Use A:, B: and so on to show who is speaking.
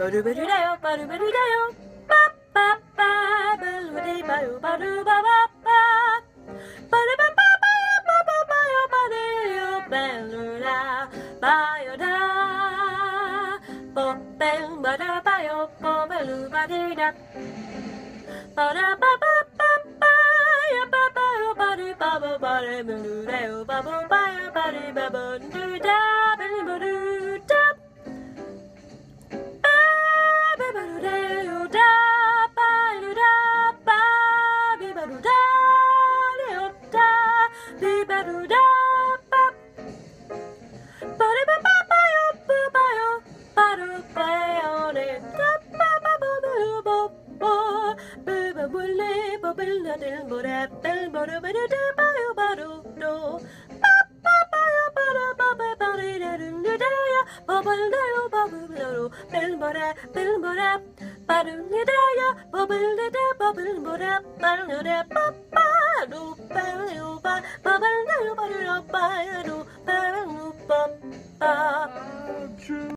A: 바루바루다요 바루바루다요 빠빠빠 바루바리바요 바루바바빠 바루바바바요 바바바요 바리요 벨루라 바요다 뽀뺑 바라바요 뽀벨루바리라 바라바바바바요 바바요 바리바바 바리벨루라요 바바바요 바리바바루다 벨루루다 bubble